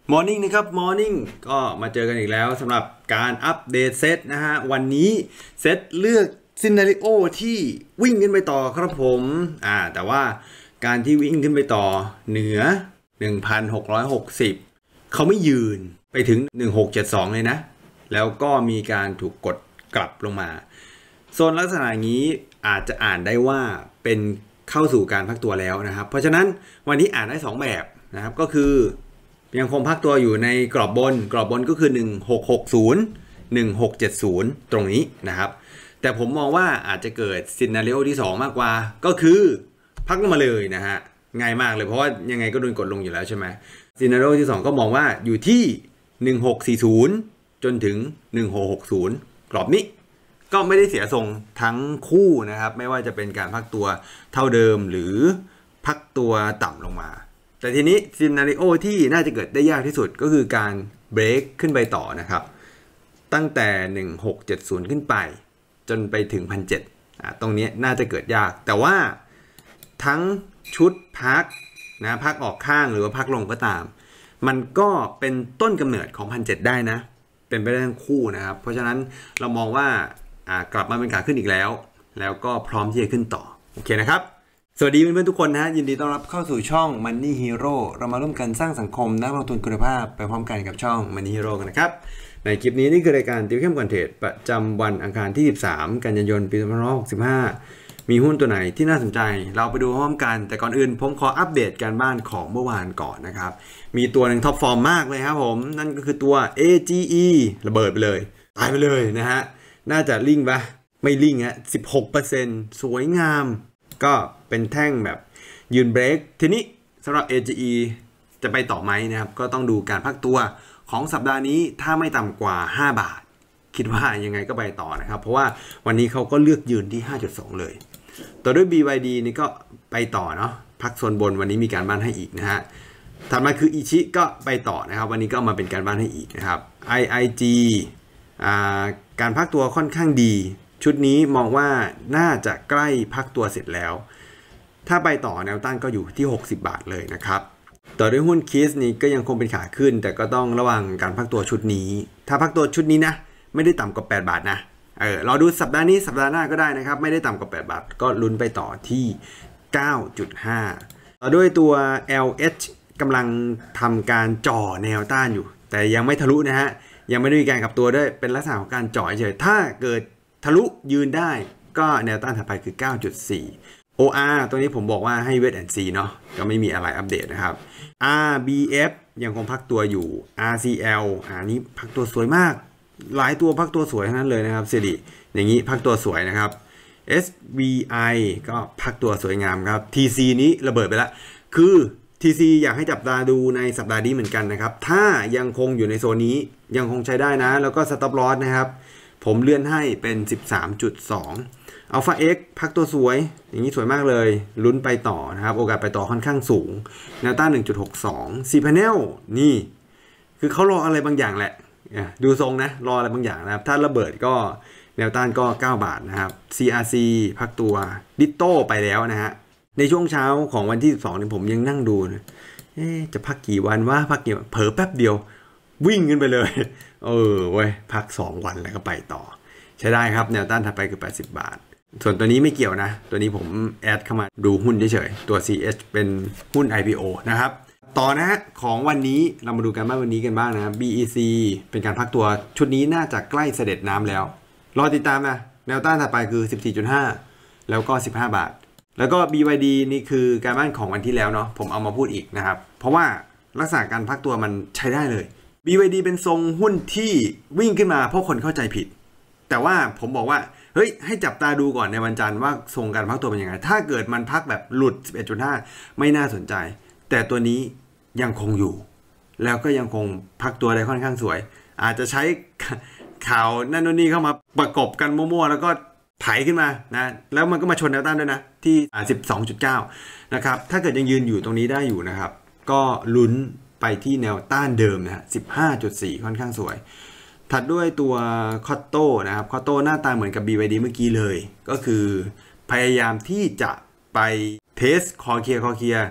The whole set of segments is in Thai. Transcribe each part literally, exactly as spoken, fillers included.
Morning นะครับ Morning ก็มาเจอกันอีกแล้วสำหรับการอัปเดตเซตนะฮะวันนี้เซตเลือกซินาริโอที่วิ่งขึ้นไปต่อครับผมอ่าแต่ว่าการที่วิ่งขึ้นไปต่อเหนือ หนึ่งพันหกร้อยหกสิบ เขาไม่ยืนไปถึงหนึ่งพันหกร้อยเจ็ดสิบสองเลยนะแล้วก็มีการถูกกดกลับลงมาโซนลักษณะนี้อาจจะอ่านได้ว่าเป็นเข้าสู่การพักตัวแล้วนะครับเพราะฉะนั้นวันนี้อ่านได้สองแบบนะครับก็คือยังคงพักตัวอยู่ในกรอบบนกรอบบนก็คือหนึ่งพันหกร้อยหกสิบ หนึ่งพันหกร้อยเจ็ดสิบตรงนี้นะครับแต่ผมมองว่าอาจจะเกิดซีนาริโอที่สองมากกว่าก็คือพักลงมาเลยนะฮะง่ายมากเลยเพราะว่ายังไงก็โดนกดลงอยู่แล้วใช่ไหมซีนาริโอที่สองก็มองว่าอยู่ที่หนึ่งพันหกร้อยสี่สิบจนถึงหนึ่งพันหกร้อยหกสิบกรอบนี้ก็ไม่ได้เสียทรงทั้งคู่นะครับไม่ว่าจะเป็นการพักตัวเท่าเดิมหรือพักตัวต่ำลงมาแต่ทีนี้ซีนาริโอที่น่าจะเกิดได้ยากที่สุดก็คือการเบรกขึ้นไปต่อนะครับตั้งแต่หนึ่งพันหกร้อยเจ็ดสิบขึ้นไปจนไปถึง หนึ่งพันเจ็ดร้อย อ่ะตรงนี้น่าจะเกิดยากแต่ว่าทั้งชุดพักนะพักออกข้างหรือว่าพักลงก็ตามมันก็เป็นต้นกำเนิดของ หนึ่งพันเจ็ดร้อย ได้นะเป็นไปได้ทั้งคู่นะครับเพราะฉะนั้นเรามองว่าอ่ากลับมาเป็นขาขึ้นอีกแล้วแล้วก็พร้อมที่จะขึ้นต่อโอเคนะครับสวัสดีเพื่อนๆทุกคนนะยินดีต้อนรับเข้าสู่ช่อง Money Hero เรามาร่วมกันสร้างสังคมนักลงทุนคุณภาพไปพร้อมกันกับช่อง Money Hero กันนะครับในคลิปนี้นี่คือรายการติวเข้มก่อนเทรดประจำวันอังคารที่สิบสามกันยายนปีสองพันห้าร้อยหกสิบห้ามีหุ้นตัวไหนที่น่าสนใจเราไปดูพร้อมกันแต่ก่อนอื่นผมขออัปเดตการบ้านของเมื่อวานก่อนนะครับมีตัวหนึ่งท็อปฟอร์มมากเลยครับผมนั่นก็คือตัว เอ จี อี ระเบิดไปเลยตายไปเลยนะฮะน่าจะลิ่งปะไม่ลิ่งฮะ สิบหกเปอร์เซ็นต์ สวยงามก็เป็นแท่งแบบยืนเบรกทีนี้สำหรับ เอ จี อี จะไปต่อไหมนะครับก็ต้องดูการพักตัวของสัปดาห์นี้ถ้าไม่ต่ำกว่าห้าบาทคิดว่ายังไงก็ไปต่อนะครับเพราะว่าวันนี้เขาก็เลือกยืนที่ ห้าจุดสอง เลยต่อด้วย บี วาย ดี นี่ก็ไปต่อเนาะพักโซนบนวันนี้มีการบ้านให้อีกนะฮะถัดมาคืออิชิก็ไปต่อนะครับวันนี้ก็มาเป็นการบ้านให้อีกนะครับ ไอ ไอ จี อ่าการพักตัวค่อนข้างดีชุดนี้มองว่าน่าจะใกล้พักตัวเสร็จแล้วถ้าไปต่อแนวต้านก็อยู่ที่หกสิบบาทเลยนะครับต่อด้วยหุ้นคิสนี้ก็ยังคงเป็นขาขึ้นแต่ก็ต้องระวังการพักตัวชุดนี้ถ้าพักตัวชุดนี้นะไม่ได้ต่ำกว่าแปดบาทนะเออเราดูสัปดาห์นี้สัปดาห์หน้าก็ได้นะครับไม่ได้ต่ำกว่าแปดบาทก็ลุ้นไปต่อที่ เก้าจุดห้า ต่อด้วยตัว แอล เอช กำลังทำการจ่อแนวต้านอยู่แต่ยังไม่ทะลุนะฮะยังไม่ได้มีการกลับตัวด้วยเป็นลักษณะของการจ่อเฉยถ้าเกิดทะลุยืนได้ก็แนวต้านถัดไปคือ เก้าจุดสี่ โอ อาร์ ตัวนี้ผมบอกว่าให้ Wait and See เนาะก็ไม่มีอะไรอัปเดตนะครับ อาร์ บี เอฟ ยังคงพักตัวอยู่ อาร์ ซี แอล อ่านี้พักตัวสวยมากหลายตัวพักตัวสวยทั้งนั้นเลยนะครับสิริอย่างนี้พักตัวสวยนะครับ เอส บี ไอ ก็พักตัวสวยงามครับ ที ซี นี้ระเบิดไปแล้วคือ ที ซี อยากให้จับตาดูในสัปดาห์นี้เหมือนกันนะครับถ้ายังคงอยู่ในโซนนี้ยังคงใช้ได้นะแล้วก็ Stop Loss นะครับผมเลื่อนให้เป็น สิบสามจุดสอง Alpha X พักตัวสวยอย่างนี้สวยมากเลยลุ้นไปต่อนะครับโอกาสไปต่อค่อนข้างสูงแนวต้าน หนึ่งจุดหกสอง C-Panel นี่คือเขารออะไรบางอย่างแหละดูทรงนะรออะไรบางอย่างนะครับถ้าระเบิดก็แนวต้านก็เก้าบาทนะครับ ซี อาร์ ซี พักตัวดิโต้ไปแล้วนะฮะในช่วงเช้าของวันที่สิบสองนี่ผมยังนั่งดูนะเอ๊ะจะพักกี่วันวะพักกี่เผลอแป๊บเดียววิ่งขึ้นไปเลยเออเว้ยพักสองวันแล้วก็ไปต่อใช้ได้ครับแนวต้านถัดไปคือแปดสิบบาทส่วนตัวนี้ไม่เกี่ยวนะตัวนี้ผมแอดเข้ามาดูหุ้นเฉยๆตัว ซี เอช เป็นหุ้น ไอ พี โอ นะครับต่อนะฮะของวันนี้เรามาดูกันบ้างวันนี้กันบ้างนะ บี อี ซี เป็นการพักตัวชุดนี้น่าจะใกล้เสด็จน้ำแล้วรอติดตามนะแนวต้านถัดไปคือ สิบสี่จุดห้า แล้วก็สิบห้าบาทแล้วก็ บี วาย ดี นี่คือการบ้านของวันที่แล้วเนาะผมเอามาพูดอีกนะครับเพราะว่าลักษณะการพักตัวมันใช้ได้เลย บี วาย ดี เป็นทรงหุ้นที่วิ่งขึ้นมาเพราะคนเข้าใจผิดแต่ว่าผมบอกว่าเฮ้ยให้จับตาดูก่อนในวันจันทร์ว่าทรงการพักตัวเป็นยังไงถ้าเกิดมันพักแบบหลุด สิบเอ็ดจุดห้า ไม่น่าสนใจแต่ตัวนี้ยังคงอยู่แล้วก็ยังคงพักตัวได้ค่อนข้างสวยอาจจะใช้ข่าวนั่นนู่นนี่เข้ามาประกบกันมั่วๆแล้วก็ไถขึ้นมานะแล้วมันก็มาชนแนวต้านด้วยนะที่ สิบสองจุดเก้า นะครับถ้าเกิดยังยืนอยู่ตรงนี้ได้อยู่นะครับก็ลุ้นไปที่แนวต้านเดิมนะฮะ สิบห้าจุดสี่ ค่อนข้างสวยถัดด้วยตัวคอตโต้นะครับคอตโต้หน้าตาเหมือนกับ บี วาย ดี เมื่อกี้เลยก็คือพยายามที่จะไปเทสคอเคลียร์คอเคลียร์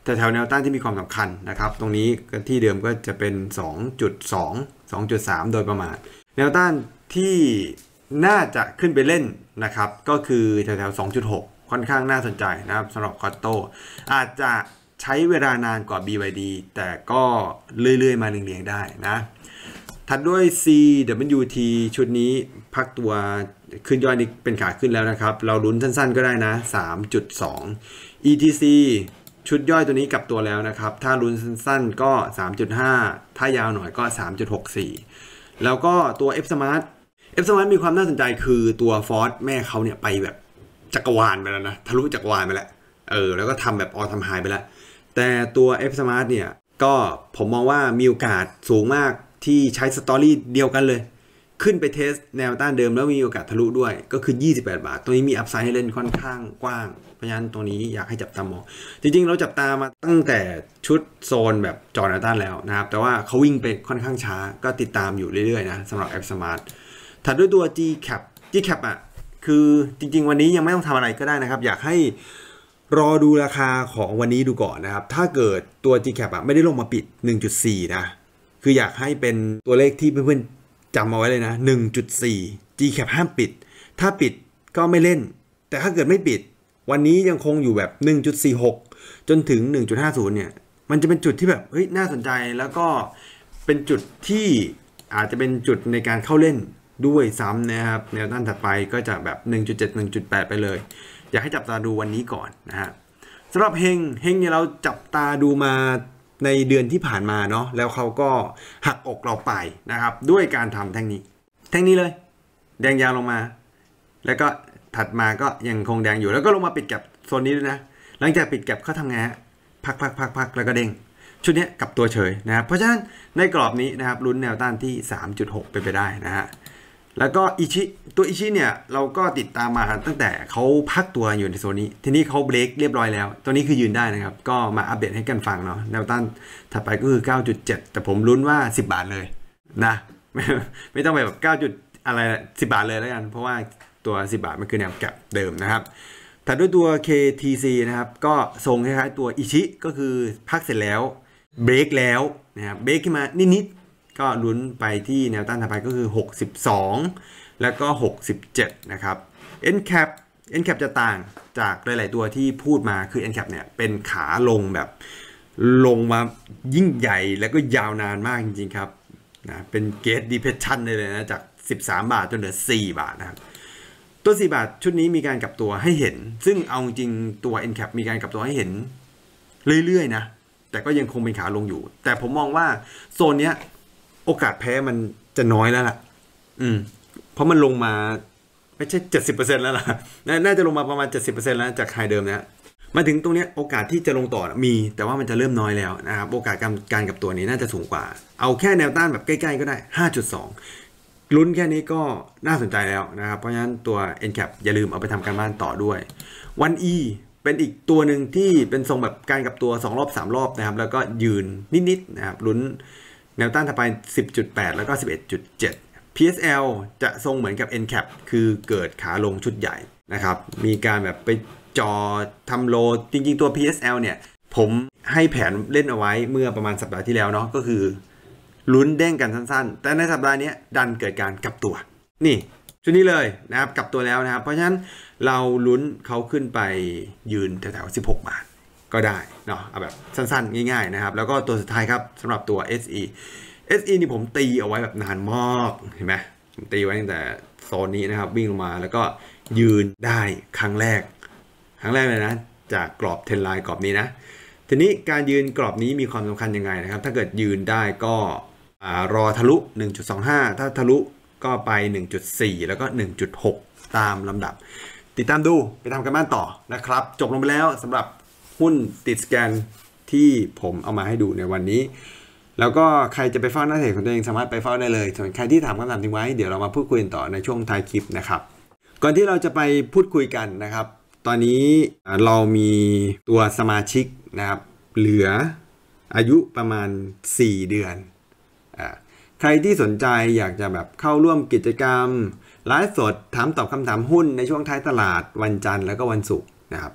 แถวแนวต้านที่มีความสำคัญนะครับตรงนี้ที่เดิมก็จะเป็น สองจุดสอง สองจุดสาม โดยประมาณแนวต้านที่น่าจะขึ้นไปเล่นนะครับก็คือแถวๆ สองจุดหก ค่อนข้างน่าสนใจนะครับสำหรับคอตโต้อาจจะใช้เวลานานกว่า บี วาย ดี แต่ก็เรื่อยๆมาเรียงๆได้นะถัดด้วย ซี ดับเบิลยู ที ชุดนี้พักตัวขึ้นย่อยนี่เป็นขาขึ้นแล้วนะครับเราลุ้นสั้นๆก็ได้นะ สามจุดสอง อี ที ซี ชุดย่อยตัวนี้กลับตัวแล้วนะครับถ้าลุ้นสั้นๆก็ สามจุดห้า ถ้ายาวหน่อยก็ สามจุดหกสี่ แล้วก็ตัว F Smart F Smart มีความน่าสนใจคือตัวฟอร์สแม่เขาเนี่ยไปแบบจักรวาลไปแล้วนะทะลุจักรวาลไปแล้วเออแล้วก็ทำแบบออทำไฮไปแล้วแต่ตัว F Smart เนี่ยก็ผมมองว่ามีโอกาสสูงมากที่ใช้สตอรี่เดียวกันเลยขึ้นไปเทสแนวต้านเดิมแล้วมีโอกาสทะลุด้วยก็คือยี่สิบแปดบาทตัวนี้มีอัพไซด์ให้เล่นค่อนข้างกว้างเพราะฉะนั้นตรงนี้อยากให้จับตามองจริงๆเราจับตามาตั้งแต่ชุดโซนแบบจอแนวต้านแล้วนะครับแต่ว่าเขาวิ่งไปค่อนข้างช้าก็ติดตามอยู่เรื่อยๆนะสำหรับ F Smart ถัดด้วยตัว G Cap G Cap อ่ะคือจริงๆวันนี้ยังไม่ต้องทำอะไรก็ได้นะครับอยากให้รอดูราคาของวันนี้ดูก่อนนะครับถ้าเกิดตัว G Cap อ่ะไม่ได้ลงมาปิด หนึ่งจุดสี่ นะคืออยากให้เป็นตัวเลขที่เพื่อนๆจำเอาไว้เลยนะ หนึ่งจุดสี่ G Cap ห้ามปิดถ้าปิดก็ไม่เล่นแต่ถ้าเกิดไม่ปิดวันนี้ยังคงอยู่แบบ หนึ่งจุดสี่หก จนถึง หนึ่งจุดห้าศูนย์ เนี่ยมันจะเป็นจุดที่แบบเฮ้ยน่าสนใจแล้วก็เป็นจุดที่อาจจะเป็นจุดในการเข้าเล่นด้วยซ้ำนะครับแนวต้านถัดไปก็จะแบบ หนึ่งจุดเจ็ด หนึ่งจุดแปด ไปเลยอยากให้จับตาดูวันนี้ก่อนนะฮะสำหรับเฮงเฮงเนี่ยเราจับตาดูมาในเดือนที่ผ่านมาเนาะแล้วเขาก็หักอกเราไปนะครับด้วยการทำแท่งนี้แท่งนี้เลยแดงยาวลงมาแล้วก็ถัดมาก็ยังคงแดงอยู่แล้วก็ลงมาปิดแก็บโซนนี้ด้วยนะหลังจากปิดแก็บเขาทำไงฮะพักพักพักพักแล้วก็เด้งชุดนี้กับตัวเฉยนะครับเพราะฉะนั้นในกรอบนี้นะครับลุ้นแนวต้านที่ สามจุดหก ไปไปได้นะฮะแล้วก็อิชิตัวอิชิเนี่ยเราก็ติดตามมาตั้งแต่เขาพักตัวอยู่ในโซนนี้ทีนี้เขาเบรกเรียบร้อยแล้วตัวนี้คือยืนได้นะครับก็มาอัปเดตให้กันฟังเนาะแนวต้านถัดไปก็คือ เก้าจุดเจ็ด แต่ผมลุ้นว่าสิบบาทเลยนะไม่ไม่ต้องไปแบบเก้าจุดอะไรสิบบาทเลยแล้วกันเพราะว่าตัวสิบบาทมันคือแนวแก็บเดิมนะครับถัดด้วยตัว เค ที ซี นะครับก็ทรงคล้ายๆตัวอิชิก็คือพักเสร็จแล้วเบรกแล้วนะครับเบรกขึ้นมานิดๆก็ลุ้นไปที่แนวต้านถัดไปก็คือหกสิบสองแล้วก็หกสิบเจ็ดนะครับ N cap N cap จะต่างจากหลายๆตัวที่พูดมาคือ N cap เนี่ยเป็นขาลงแบบลงมายิ่งใหญ่แล้วก็ยาวนานมากจริงๆครับนะเป็น Gate Depression เลยนะจากสิบสามบาทจนเหลือสี่บาทนะครับตัวสี่บาทชุดนี้มีการกลับตัวให้เห็นซึ่งเอาจริงตัว N cap มีการกลับตัวให้เห็นเรื่อยๆนะแต่ก็ยังคงเป็นขาลงอยู่แต่ผมมองว่าโซนเนี้ยโอกาสแพ้มันจะน้อยแล้วล่ะอืมเพราะมันลงมาไม่ใช่ เจ็ดสิบเปอร์เซ็นต์ แล้วล่ะน่าจะลงมาประมาณ เจ็ดสิบเปอร์เซ็นต์ แล้วจากไฮเดิมนะมาถึงตรงนี้โอกาสที่จะลงต่อมีแต่ว่ามันจะเริ่มน้อยแล้วนะครับโอกาสการการกับตัวนี้น่าจะสูงกว่าเอาแค่แนวต้านแบบใกล้ๆก็ได้ ห้าจุดสอง ลุ้นแค่นี้ก็น่าสนใจแล้วนะครับเพราะฉะนั้นตัว N cap อย่าลืมเอาไปทำการบ้านต่อด้วยวัน E เป็นอีกตัวหนึ่งที่เป็นทรงแบบการกับตัวสองรอบสามรอบนะครับแล้วก็ยืนนิดๆนะครับลุ้นแนวต้านถัดไป สิบจุดแปด แล้วก็ สิบเอ็ดจุดเจ็ด พี เอส แอล จะทรงเหมือนกับ N cap คือเกิดขาลงชุดใหญ่นะครับมีการแบบไปจอทำโลจริงๆตัว พี เอส แอล เนี่ยผมให้แผนเล่นเอาไว้เมื่อประมาณสัปดาห์ที่แล้วเนาะก็คือลุ้นเด้งกันสั้นๆแต่ในสัปดาห์นี้ดันเกิดการกลับตัวนี่ชุดนี้เลยนะครับกลับตัวแล้วนะครับเพราะฉะนั้นเราลุ้นเขาขึ้นไปยืนแถวๆสิบหกบาทก็ได้เนาะเอาแบบสั้นๆง่ายๆนะครับแล้วก็ตัวสุดท้ายครับสำหรับตัว เอส อี เอส อี นี่ผมตีเอาไว้แบบนานมากเห็นไหมผมตีไว้ตั้งแต่โซนนี้นะครับวิ่งลงมาแล้วก็ยืนได้ครั้งแรกครั้งแรกเลยนะจากกรอบเทรนไลน์กรอบนี้นะทีนี้การยืนกรอบนี้มีความสำคัญยังไงนะครับถ้าเกิดยืนได้ก็รอทะลุ หนึ่งจุดสองห้า ถ้าทะลุก็ไป หนึ่งจุดสี่ แล้วก็ หนึ่งจุดหก ตามลำดับติดตามดูไปทำกันบ้านต่อนะครับจบลงไปแล้วสำหรับหุ้นติดสแกนที่ผมเอามาให้ดูในวันนี้แล้วก็ใครจะไปเฝ้าหน้าเพจของตัวเองสามารถไปเฝ้าได้เลยส่วนใครที่ถามคำถามทิ้งไว้เดี๋ยวเรามาพูดคุยต่อในช่วงท้ายคลิปนะครับก่อนที่เราจะไปพูดคุยกันนะครับตอนนี้เรามีตัวสมาชิกนะครับเหลืออายุประมาณสี่เดือนอ่าใครที่สนใจอยากจะแบบเข้าร่วมกิจกรรมไลฟ์สดถามตอบคำถามหุ้นในช่วงท้ายตลาดวันจันทร์แล้วก็วันศุกร์นะครับ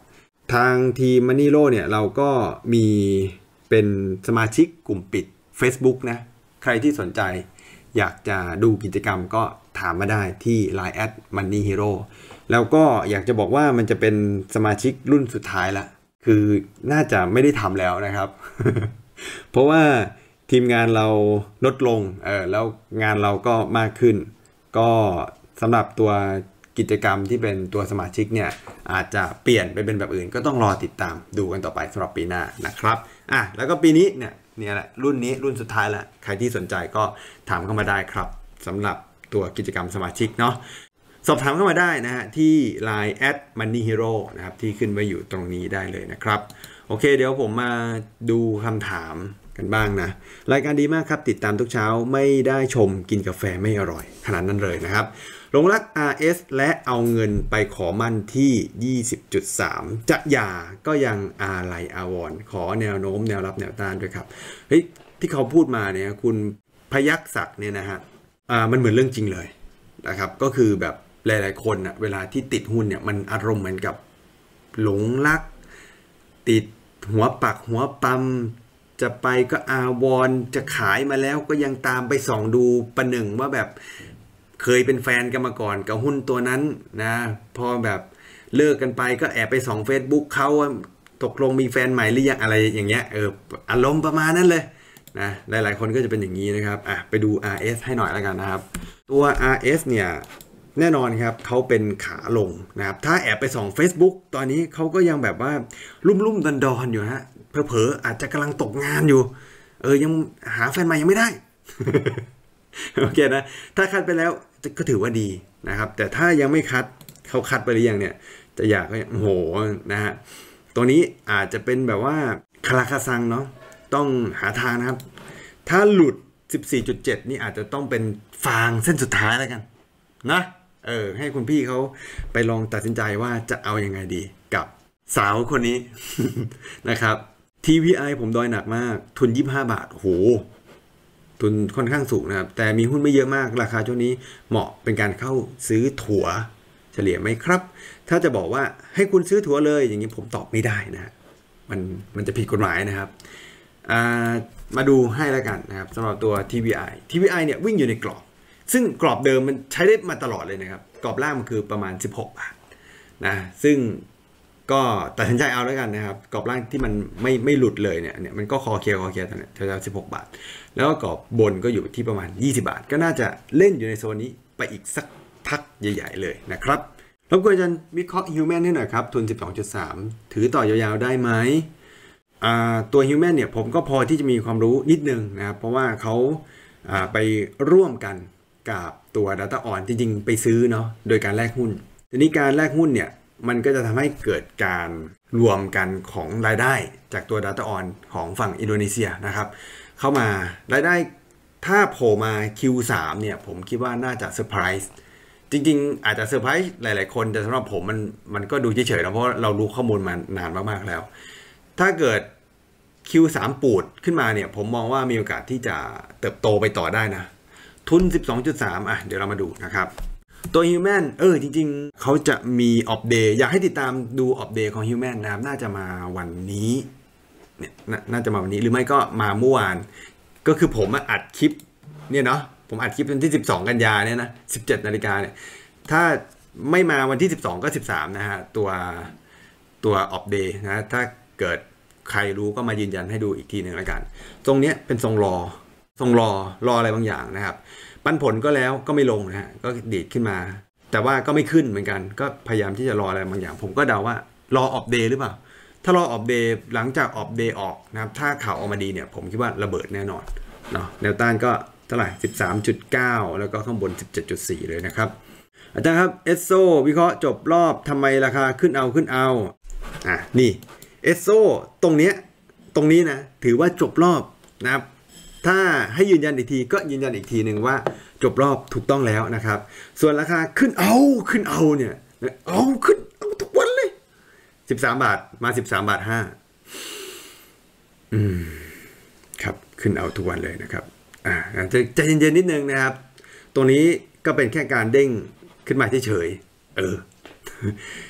ทางทีมมันนี่โลเนี่ยเราก็มีเป็นสมาชิกกลุ่มปิด Facebook นะใครที่สนใจอยากจะดูกิจกรรมก็ถามมาได้ที่ ไลน์ แอท มันนี่ฮีโร่ แล้วก็อยากจะบอกว่ามันจะเป็นสมาชิกรุ่นสุดท้ายละคือน่าจะไม่ได้ทำแล้วนะครับ เพราะว่าทีมงานเราลดลงเออแล้วงานเราก็มากขึ้นก็สำหรับตัวกิจกรรมที่เป็นตัวสมาชิกเนี่ยอาจจะเปลี่ยนไปเป็นแบบอื่นก็ต้องรอติดตามดูกันต่อไปสำหรับปีหน้านะครับอ่ะแล้วก็ปีนี้เนี่ยเนี่ยแหละรุ่นนี้รุ่นสุดท้ายแล้วใครที่สนใจก็ถามเข้ามาได้ครับสำหรับตัวกิจกรรมสมาชิกเนาะสอบถามเข้ามาได้นะฮะที่ ไลน์ แอท มันนี่ฮีโร่นะครับที่ขึ้นไว้อยู่ตรงนี้ได้เลยนะครับโอเคเดี๋ยวผมมาดูคำถามกันบ้างนะรายการดีมากครับติดตามทุกเช้าไม่ได้ชมกินกาแฟไม่อร่อยขนาดนั้นเลยนะครับหลงรัก อาร์ เอส และเอาเงินไปขอมั่นที่ ยี่สิบจุดสาม จะหย่าก็ยังอาลัยอาวรณ์ขอแนวโน้มแนวรับแนวต้านด้วยครับเฮ้ยที่เขาพูดมาเนี่ยคุณพยัคฆ์ศักดิ์เนี่ยนะฮะอ่ามันเหมือนเรื่องจริงเลยนะครับก็คือแบบหลายๆคนนะเวลาที่ติดหุ้นเนี่ยมันอารมณ์เหมือนกับหลงรักติดหัวปักหัวปั๊มจะไปก็อาวรณ์จะขายมาแล้วก็ยังตามไปส่องดูประหนึ่งว่าแบบเคยเป็นแฟนกันมาก่อนกับหุ้นตัวนั้นนะพอแบบเลิกกันไปก็แอบไปส่อง Facebook เขาตกลงมีแฟนใหม่หรือยังอะไรอย่างเงี้ยเอออารมณ์ประมาณนั้นเลยนะหลายๆคนก็จะเป็นอย่างนี้นะครับอ่ะไปดู อาร์ เอส ให้หน่อยแล้วกันนะครับตัว อาร์ เอส เนี่ยแน่นอนครับเขาเป็นขาลงนะครับถ้าแอบไปส่อง Facebook ตอนนี้เขาก็ยังแบบว่าลุ่มๆดอนๆอยู่ฮะเผลอๆอาจจะกำลังตกงานอยู่เออยังหาแฟนใหม่ยังไม่ได้ โอเคนะถ้าคัดไปแล้วก็ถือว่าดีนะครับแต่ถ้ายังไม่คัดเขาคัดไปหรือยังเนี่ยจะอยากก็โอ้โหนะฮะตัวนี้อาจจะเป็นแบบว่าคาราคาซังเนาะต้องหาทางนะครับถ้าหลุด สิบสี่จุดเจ็ด นี่อาจจะต้องเป็นฟางเส้นสุดท้ายแล้วกันนะเออให้คุณพี่เขาไปลองตัดสินใจว่าจะเอายังไงดีกับสาวคนนี้ นะครับ ที วี ไอ ผมดอยหนักมากทุนยี่สิบห้าบาทโหทุนค่อนข้างสูงนะครับแต่มีหุ้นไม่เยอะมากราคาช่วงนี้เหมาะเป็นการเข้าซื้อถั่วเฉลี่ยไหมครับถ้าจะบอกว่าให้คุณซื้อถั่วเลยอย่างนี้ผมตอบไม่ได้นะมันมันจะผิดกฎหมายนะครับมาดูให้แล้วกันนะครับสำหรับตัว ที วี ไอ ที วี ไอ เนี่ยวิ่งอยู่ในกรอบซึ่งกรอบเดิมมันใช้ได้มาตลอดเลยนะครับกรอบล่างมันคือประมาณสิบหกบาทนะซึ่งก็ตัดสินใจเอาแล้วกันนะครับกรอบล่างที่มันไม่ไม่หลุดเลยเนี่ยเนี่ยมันก็คอเคลียร์คอเคลียร์ตอนนี้แถวๆสิบหกบาทแล้วก็กรอบบนก็อยู่ที่ประมาณยี่สิบบาทก็น่าจะเล่นอยู่ในโซนนี้ไปอีกสักพักใหญ่ๆเลยนะครับรบกวนอาจารย์วิเคราะห์ฮิวแมนให้หน่อยครับทุน สิบสองจุดสาม ถือต่อยาวๆได้ไหมตัวฮิวแมนเนี่ยผมก็พอที่จะมีความรู้นิดนึงนะครับเพราะว่าเขาไปร่วมกันกับตัว DataOn จริงๆไปซื้อเนาะโดยการแลกหุ้นทีนี้การแลกหุ้นเนี่ยมันก็จะทำให้เกิดการรวมกันของรายได้จากตัว DataOn ของฝั่งอินโดนีเซียนะครับเข้ามารายได้ถ้าโผล่มา คิว สาม เนี่ยผมคิดว่าน่าจะเซอร์ไพรส์จริงๆอาจจะเซอร์ไพรส์หลายๆคนแต่สำหรับผมมันมันก็ดูเฉยๆนะเพราะเรารู้ข้อมูลมานานมากๆแล้วถ้าเกิด คิว สาม ปูดขึ้นมาเนี่ยผมมองว่ามีโอกาสที่จะเติบโตไปต่อได้นะทุน สิบสองจุดสาม อ่ะเดี๋ยวเรามาดูนะครับตัว Human เออจริงๆเขาจะมีออฟเดย์อยากให้ติดตามดูออฟเดย์ของ Human นะครับน่าจะมาวันนี้เนี่ยน่าจะมาวันนี้หรือไม่ก็มาเมื่อวานก็คือผมอัดคลิปเนี่ยเนาะผมอัดคลิปวันที่สิบสองกันยาเนี่ยนะสิบเจ็ดนาฬิกาเนี่ยถ้าไม่มาวันที่สิบสองก็สิบสามนะฮะตัวตัวออฟเดย์นะถ้าเกิดใครรู้ก็มายืนยันให้ดูอีกทีหนึ่งแล้วกันตรงเนี้ยเป็นทรงรอทรงรอรออะไรบางอย่างนะครับปันผลก็แล้วก็ไม่ลงนะฮะก็ดีดขึ้นมาแต่ว่าก็ไม่ขึ้นเหมือนกันก็พยายามที่จะรออะไรบางอย่างผมก็เดาว่ารอออฟเดย์หรือเปล่าถ้ารอออฟเดย์หลังจากออฟเดย์ออกนะครับถ้าข่าวออกมาดีเนี่ยผมคิดว่าระเบิดแน่นอนเนาะแนวต้านก็เท่าไหร่ สิบสามจุดเก้า แล้วก็ข้างบน สิบเจ็ดจุดสี่ เลยนะครับอาจารย์ครับเอสโซวิเคราะห์จบรอบทำไมราคาขึ้นเอาขึ้นเอาอ่ะนี่เอสโซตรงเนี้ยตรงนี้นะถือว่าจบรอบนะครับถ้าให้ยืนยันอีกทีก็ยืนยันอีกทีหนึ่งว่าจบรอบถูกต้องแล้วนะครับส่วนราคาขึ้นเอาขึ้นเอาเนี่ยเอาขึ้นเอาทุกวันเลยสิบสามบาทมาสิบสามบาทห้าอืมครับขึ้นเอาทุกวันเลยนะครับอ่าจะใจเย็นๆนิดนึงนะครับตรงนี้ก็เป็นแค่การเด้งขึ้นมาเฉยๆเออ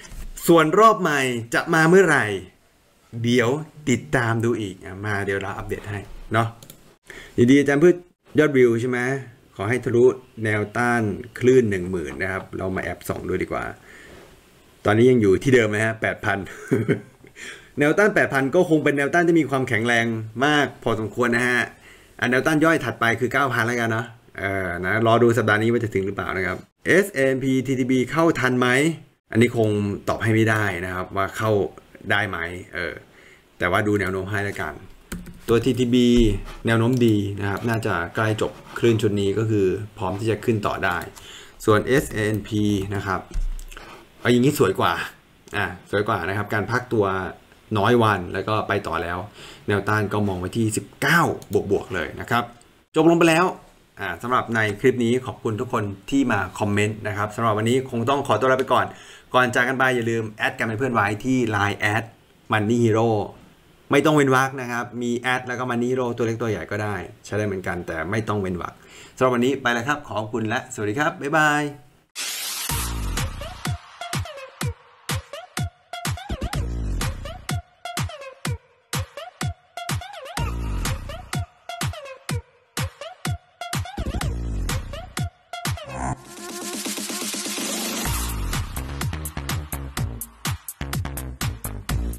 ส่วนรอบใหม่จะมาเมื่อไหร่เดี๋ยวติดตามดูอีกมาเดี๋ยวเราอัปเดตให้เนาะดีๆอาจารย์พืชยอดวิวใช่ไหมขอให้ทะลุแนวต้านคลื่นหนึ่งหมื่นนะครับเรามาแอบส่องดูดีกว่าตอนนี้ยังอยู่ที่เดิมนะฮะแปดพัน แนวต้าน แปดพัน ก็คงเป็นแนวต้านที่มีความแข็งแรงมากพอสมควรนะฮะอันแนวต้านย่อยถัดไปคือ เก้าพัน แล้วกันเนาะเออนะรอดูสัปดาห์นี้ว่าจะถึงหรือเปล่านะครับ เอส แอนด์ พี ที ที บี เข้าทันไหมอันนี้คงตอบให้ไม่ได้นะครับว่าเข้าได้ไหมเออแต่ว่าดูแนวโน้มให้แล้วกันตัว ที ที บี แนวโน้มดีนะครับน่าจะใกล้จบคลื่นชุดนี้ก็คือพร้อมที่จะขึ้นต่อได้ส่วน เอส แอนด์ พี นะครับเอาอย่างนี้สวยกว่าอ่ะสวยกว่านะครับการพักตัวน้อยวันแล้วก็ไปต่อแล้วแนวต้านก็มองไว้ที่สิบเก้าบวกบวกเลยนะครับจบลงไปแล้วอ่าสำหรับในคลิปนี้ขอบคุณทุกคนที่มาคอมเมนต์นะครับสำหรับวันนี้คงต้องขอตัวลาไปก่อนก่อนจากกันไปอย่าลืมแอดกันเป็นเพื่อนไว้ที่ ไลน์ แอด Money Hero ไม่ต้องเว้นวรรคนะครับมีแอดแล้วก็ Money Hero ตัวเล็กตัวใหญ่ก็ได้ใช้ได้เหมือนกันแต่ไม่ต้องเว้นวรรคสำหรับวันนี้ไปแล้วครับขอบคุณและสวัสดีครับบ๊ายบาย